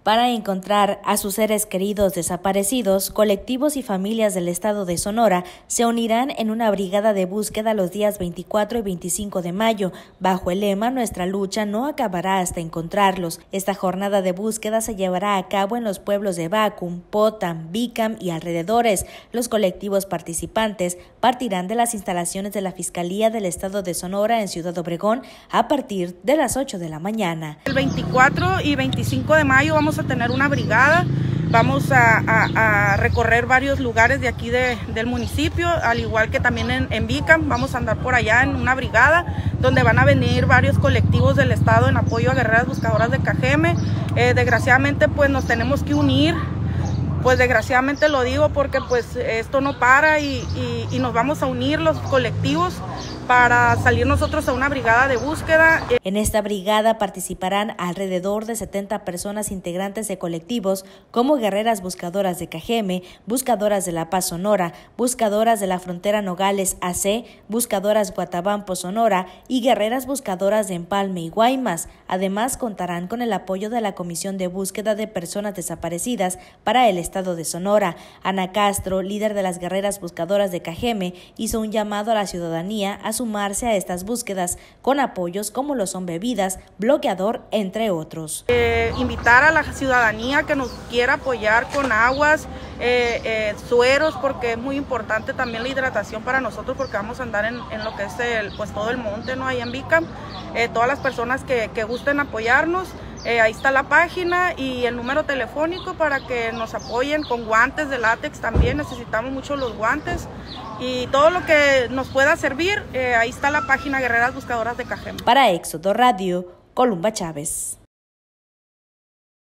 Para encontrar a sus seres queridos desaparecidos, colectivos y familias del estado de Sonora se unirán en una brigada de búsqueda los días 24 y 25 de mayo, bajo el lema "Nuestra lucha no acabará hasta encontrarlos". Esta jornada de búsqueda se llevará a cabo en los pueblos de Vacum, Potam, Bicam y alrededores. Los colectivos participantes partirán de las instalaciones de la Fiscalía del estado de Sonora en Ciudad Obregón a partir de las 8 de la mañana. El 24 y 25 de mayo vamos a tener una brigada, vamos a recorrer varios lugares de aquí del municipio, al igual que también en Bicam. Vamos a andar por allá en una brigada donde van a venir varios colectivos del estado en apoyo a guerreras buscadoras de Cajeme. Desgraciadamente pues nos tenemos que unir, pues desgraciadamente lo digo porque pues esto no para y nos vamos a unir los colectivos para salir nosotros a una brigada de búsqueda. En esta brigada participarán alrededor de 70 personas integrantes de colectivos como Guerreras Buscadoras de Cajeme, Buscadoras de La Paz Sonora, Buscadoras de la Frontera Nogales AC, Buscadoras Guatabampo Sonora y Guerreras Buscadoras de Empalme y Guaymas. Además contarán con el apoyo de la Comisión de Búsqueda de Personas Desaparecidas para el estado de Sonora. Ana Castro, líder de las Guerreras Buscadoras de Cajeme, hizo un llamado a la ciudadanía a sumarse a estas búsquedas con apoyos como lo son bebidas, bloqueador, entre otros. Invitar a la ciudadanía que nos quiera apoyar con aguas, sueros, porque es muy importante también la hidratación para nosotros, porque vamos a andar en lo que es pues todo el monte, ¿no? Ahí en Bicam. Todas las personas que gusten apoyarnos, ahí está la página y el número telefónico para que nos apoyen con guantes de látex también. Necesitamos mucho los guantes y todo lo que nos pueda servir. Ahí está la página Guerreras Buscadoras de Cajeme. Para Éxodo Radio, Columba Chávez.